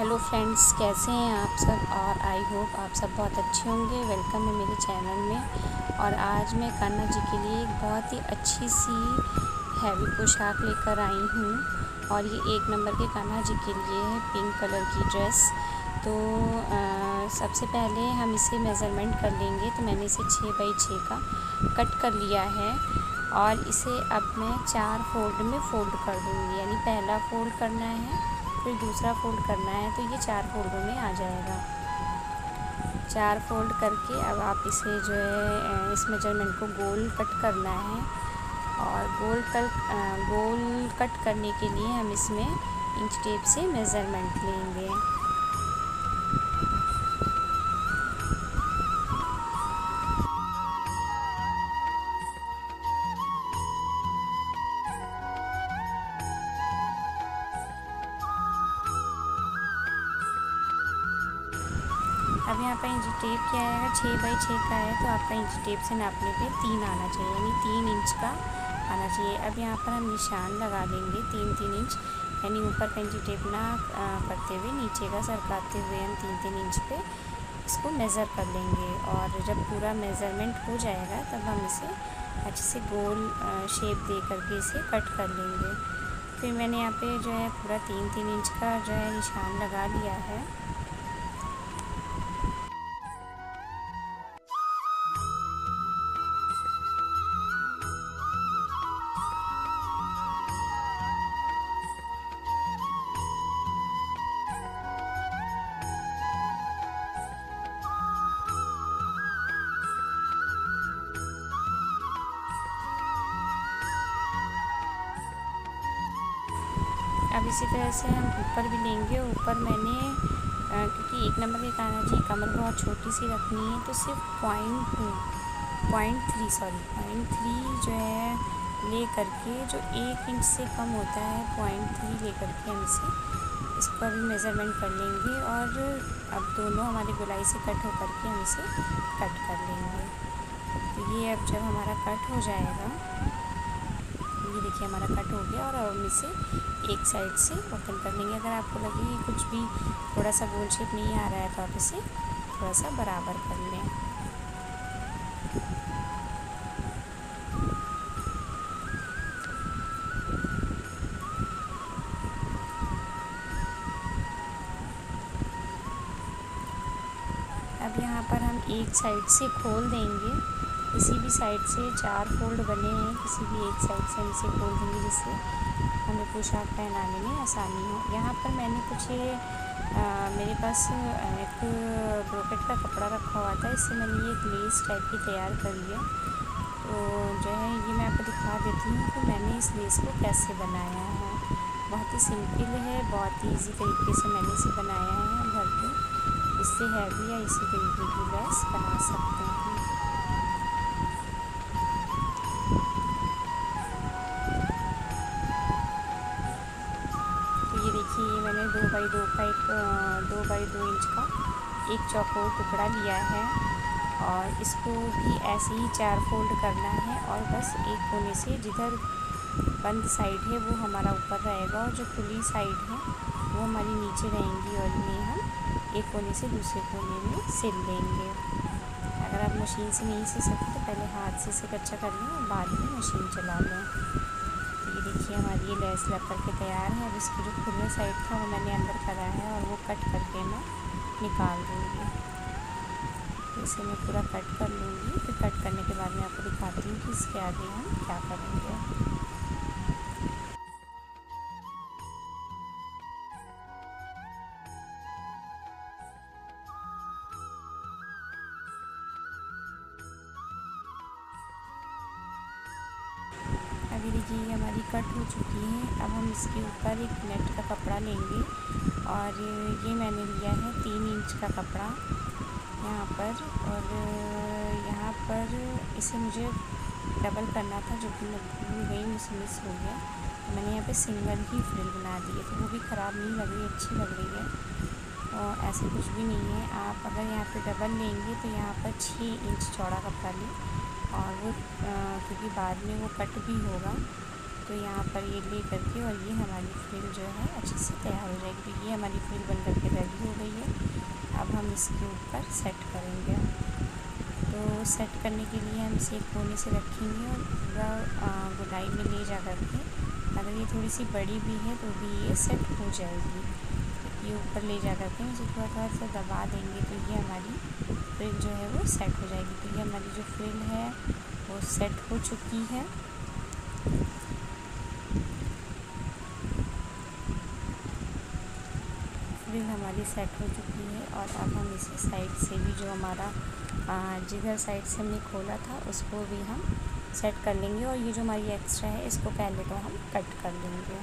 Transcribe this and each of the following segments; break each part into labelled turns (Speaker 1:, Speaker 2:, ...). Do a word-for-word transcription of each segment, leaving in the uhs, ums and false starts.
Speaker 1: Hello friends, कैसे हैं आप सब। और आई होप आप सब बहुत अच्छे होंगे। वेलकम है मेरे चैनल में। और आज मैं कान्हा जी के लिए एक बहुत ही अच्छी सी हैवी पोशाक लेकर आई हूँ। और ये एक नंबर के कान्हा जी के लिए है, पिंक कलर की ड्रेस। तो आ, सबसे पहले हम इसे मेज़रमेंट कर लेंगे। तो मैंने इसे छः बाई छः का कट कर लिया है और इसे अब मैं चार फोल्ड में फ़ोल्ड कर दूँगी। यानी पहला फ़ोल्ड करना है, फिर दूसरा फ़ोल्ड करना है, तो ये चार फ़ोल्डों में आ जाएगा। चार फ़ोल्ड करके अब आप इसे जो है इस मेजरमेंट को गोल कट करना है। और गोल कट गोल कट करने के लिए हम इसमें इंच टेप से मेज़रमेंट लेंगे। अब यहाँ पर इंच टेप क्या आएगा, छः बाई छः का है, तो आपका इंच टेप से नापने पे तीन आना चाहिए, यानी तीन इंच का आना चाहिए। अब यहाँ पर हम निशान लगा देंगे तीन तीन इंच, यानी ऊपर का इंच टेप ना करते हुए नीचे का सरकाते हुए हम तीन तीन इंच पे इसको मेज़र कर लेंगे। और जब पूरा मेज़रमेंट हो जाएगा तब हम इसे अच्छे से गोल शेप दे करके इसे कट कर लेंगे। फिर मैंने यहाँ पे जो है पूरा तीन तीन इंच का जो है निशान लगा लिया है। अब इसी तरह से हम ऊपर भी लेंगे। ऊपर मैंने आ, क्योंकि एक नंबर के कान्हा जी कमर बहुत छोटी सी रखनी है, तो सिर्फ point two point three sorry point three जो है ले करके, जो एक इंच से कम होता है, पॉइंट थ्री ले करके हम इसे इसको अभी मेज़रमेंट कर लेंगे। और अब दोनों हमारी गोलाई से कट हो करके हम इसे कट कर लेंगे। तो ये अब जब हमारा कट हो जाएगा, ये देखिए हमारा कट हो गया। और अब हम इसे एक साइड से ओपन कर लेंगे। अगर आपको लगे कि कुछ भी थोड़ा सा गोल शेप नहीं आ रहा है तो आप इसे थोड़ा सा बराबर कर लें। अब यहाँ पर हम एक साइड से खोल देंगे। किसी भी साइड से चार फोल्ड बने हैं, किसी भी एक साइड से हम इसे खोल देंगे जिससे हमें पोशाक पहनाने में आसानी हो। यहाँ पर मैंने कुछ ये आ, मेरे पास एक ब्रोकेट का कपड़ा रखा हुआ था, इससे मैंने ये एक लेस टाइप की तैयार करी है। तो जो है ये मैं आपको दिखा देती हूँ कि मैंने इस लेस को कैसे बनाया है। बहुत ही सिंपल है, बहुत ही ईजी तरीके से मैंने इसे बनाया है। घर पे इससे हैवी या इसी तरीके की लेस बना सकते हैं। ये देखिए मैंने दो बाई दो का एक दो बाई दो इंच का एक चौकोर टुकड़ा लिया है और इसको भी ऐसे ही चार फोल्ड करना है। और बस एक कोने से जिधर बंद साइड है वो हमारा ऊपर रहेगा और जो खुली साइड है वो हमारी नीचे रहेंगी। और इन्हें हम एक कोने से दूसरे कोने में सिल लेंगे। अगर आप मशीन से नहीं सिल सकते तो पहले हाथ से इसे कच्चा कर लें और बाद में मशीन चला लें। ये देखिए हमारी ये लेस लग करके तैयार है। अब इसकी जो खुले साइड था वो मैंने अंदर करा है और वो कट करके मैं निकाल दूँगी। तो इसे मैं पूरा कट कर लूँगी। फिर कट करने के बाद मैं आपको दिखाती हूँ कि इसके आगे हम क्या करेंगे। अभी देखिए हमारी कट हो चुकी है। अब हम इसके ऊपर एक नेट का कपड़ा लेंगे और ये मैंने लिया है तीन इंच का कपड़ा यहाँ पर। और यहाँ पर इसे मुझे डबल करना था, जो कि मैं भूल गई, मुझसे मिस हो गया। मैंने यहाँ पे सिंगल ही फ्रिल बना दी है, तो वो भी ख़राब नहीं लग रही, अच्छी लग रही है। और ऐसे कुछ भी नहीं है। आप अगर यहाँ पे डबल लेंगे तो यहाँ पर छः इंच चौड़ा कपड़ा लें। और वो क्योंकि बाद में वो कट भी होगा तो यहाँ पर ये ले करके और ये हमारी फ्रिल जो है अच्छे से तैयार हो जाएगी। तो ये हमारी फ्रिल बन करके रेडी हो गई है। अब हम इसके ऊपर सेट करेंगे। तो सेट करने के लिए हम इसे एक कोने से रखेंगे और पूरा गुलाई में ले जा करके, अगर ये थोड़ी सी बड़ी भी है तो भी ये सेट हो जाएगी। ये ऊपर ले जा करके इसे थोड़ा थोड़ा सा दबा देंगे तो ये हमारी फ्रिल जो है वो सेट हो जाएगी। तो ये हमारी जो फ्रिल है वो सेट हो चुकी है। फ्रिल हमारी सेट हो चुकी है और अब हम इसे साइड से भी, जो हमारा जिधर साइड से हमने खोला था उसको भी हम सेट कर लेंगे। और ये जो हमारी एक्स्ट्रा है इसको पहले तो हम कट कर लेंगे।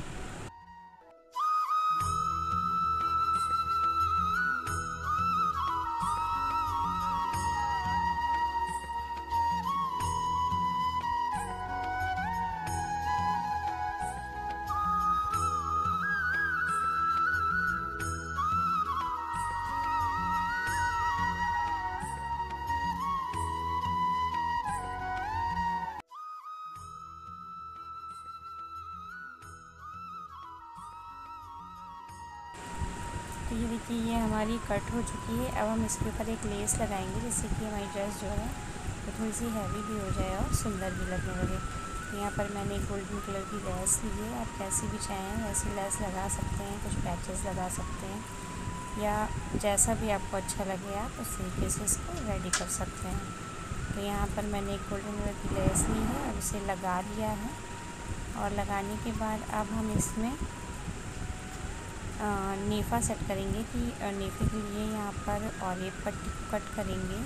Speaker 1: तो ये देखिए ये हमारी कट हो चुकी है। अब हम इसके ऊपर एक लेस लगाएंगे जिससे कि हमारी ड्रेस जो है वो थोड़ी सी हैवी भी हो जाए और सुंदर भी लगने लगे। तो यहाँ पर मैंने गोल्डन कलर की लेस ली है। आप कैसी भी चाहें वैसी लेस लगा सकते हैं, कुछ पैचेस लगा सकते हैं या जैसा भी आपको अच्छा लगे आप उस तरीके से इसको रेडी कर सकते हैं। तो यहाँ पर मैंने एक गोल्डन कलर की लेस ली है और इसे लगा लिया है। और लगाने के बाद अब हम इसमें नेफ़ा सेट करेंगे कि नेफ़े के लिए यहाँ पर और एक पट्टी को कट करेंगे।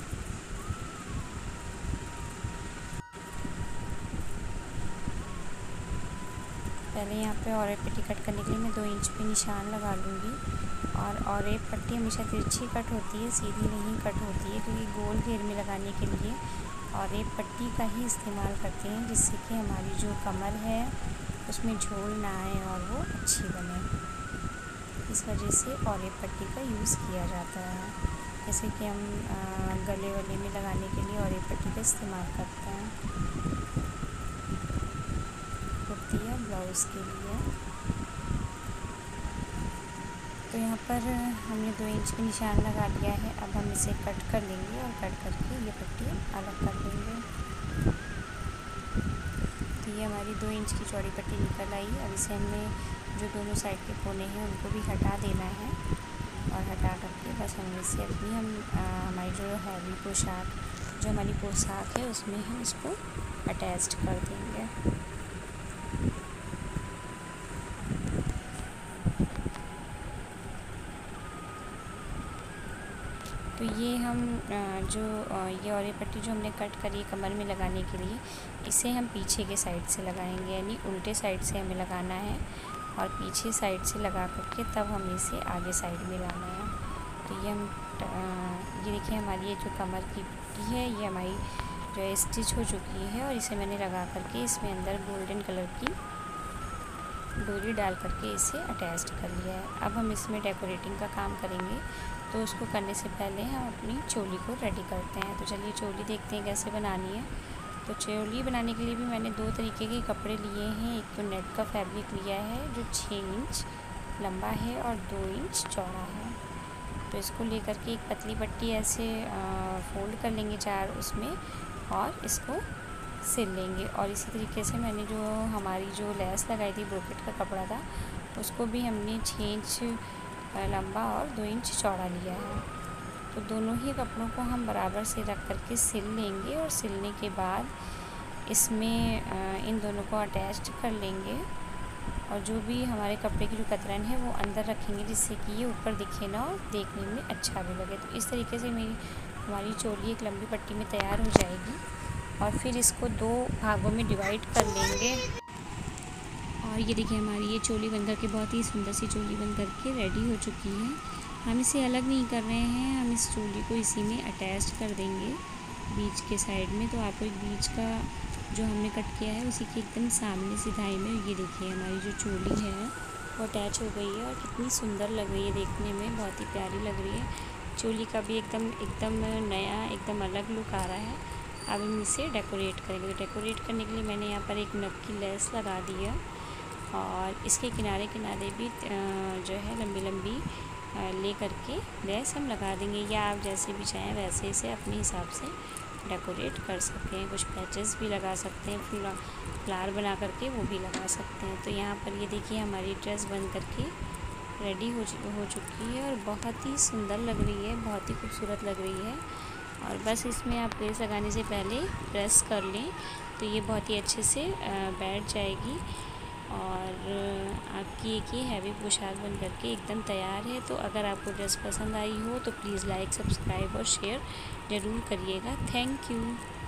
Speaker 1: पहले यहाँ पे और एक पट्टी कट करने के लिए मैं दो इंच पे निशान लगा लूँगी। और और एक पट्टी हमेशा तिरछी कट होती है, सीधी नहीं कट होती है, क्योंकि गोल घेर में लगाने के लिए और एक पट्टी का ही इस्तेमाल करते हैं जिससे कि हमारी जो कमर है उसमें झोल ना आए और वो अच्छी बने। इस वजह से और एक पट्टी का यूज़ किया जाता है, जैसे कि हम गले वले में लगाने के लिए और एक पट्टी का इस्तेमाल करते हैं कुर्ती या ब्लाउज़ के लिए। तो यहाँ पर हमने दो इंच का निशान लगा लिया है। अब हम इसे कट कर लेंगे और कट करके ये पट्टी अलग कर देंगे। तो ये हमारी दो इंच की चौड़ी पट्टी निकल आई। अब इसे हमने जो दोनों साइड के कोने हैं उनको भी हटा देना है और हटा करके बस हम इसे अपनी हम आ, हमारी जो हैवी पोशाक जो हमारी पोशाक है उसमें हम इसको अटैच कर देंगे। तो ये हम जो ये और ये पट्टी जो हमने कट करी कमर में लगाने के लिए, इसे हम पीछे के साइड से लगाएंगे, यानी उल्टे साइड से हमें लगाना है और पीछे साइड से लगा करके तब हमें इसे आगे साइड में लाना है। तो ये हम ये देखिए हमारी ये जो कमर की पट्टी है ये हमारी जो है स्टिच हो चुकी है और इसे मैंने लगा करके इसमें अंदर गोल्डन कलर की डोरी डाल करके इसे अटैच कर लिया है। अब हम इसमें डेकोरेटिंग का काम करेंगे, तो उसको करने से पहले हम अपनी चोली को रेडी करते हैं। तो चलिए चोली देखते हैं कैसे बनानी है। तो चोली बनाने के लिए भी मैंने दो तरीके के कपड़े लिए हैं। एक तो नेट का फैब्रिक लिया है जो छः इंच लंबा है और दो इंच चौड़ा है। तो इसको लेकर के एक पतली पट्टी ऐसे फोल्ड कर लेंगे चार उसमें और इसको सिल लेंगे। और इसी तरीके से मैंने जो हमारी जो लेस लगाई थी ब्रोकेट का कपड़ा था उसको भी हमने छः इंच लंबा और दो इंच चौड़ा लिया है। तो दोनों ही कपड़ों को हम बराबर से रख करके सिल लेंगे और सिलने के बाद इसमें इन दोनों को अटैच कर लेंगे और जो भी हमारे कपड़े की जो कतरन है वो अंदर रखेंगे जिससे कि ये ऊपर दिखे ना और देखने में अच्छा भी लगे। तो इस तरीके से मेरी हमारी चोली एक लंबी पट्टी में तैयार हो जाएगी और फिर इसको दो भागों में डिवाइड कर लेंगे। और ये देखिए हमारी ये चोली बनकर के बहुत ही सुंदर सी चोली बनकर के रेडी हो चुकी है। हम इसे अलग नहीं कर रहे हैं, हम इस चोली को इसी में अटैच कर देंगे बीच के साइड में। तो आपको एक बीच का जो हमने कट किया है उसी के एकदम सामने सिधाई में ये देखिए हमारी जो चोली है वो अटैच हो गई है और कितनी सुंदर लग रही है, देखने में बहुत ही प्यारी लग रही है। चोली का भी एकदम एकदम नया एकदम अलग लुक आ रहा है। अब हम इसे डेकोरेट करेंगे। तो डेकोरेट करने के लिए मैंने यहाँ पर एक नग की लेस लगा दी है और इसके किनारे किनारे भी जो है लंबी लंबी ले करके लेस हम लगा देंगे, या आप जैसे भी चाहें वैसे इसे अपने हिसाब से डेकोरेट कर सकते हैं। कुछ पैचेस भी लगा सकते हैं, फुला फ्लावर बना करके वो भी लगा सकते हैं। तो यहाँ पर ये देखिए हमारी ड्रेस बन करके रेडी हो हो चुकी है और बहुत ही सुंदर लग रही है, बहुत ही खूबसूरत लग रही है। और बस इसमें आप लेस लगाने से पहले प्रेस कर लें तो ये बहुत ही अच्छे से बैठ जाएगी और आपकी एक ये हैवी पोशाक बन करके एकदम तैयार है। तो अगर आपको ड्रेस पसंद आई हो तो प्लीज़ लाइक, सब्सक्राइब और शेयर ज़रूर करिएगा। Thank you.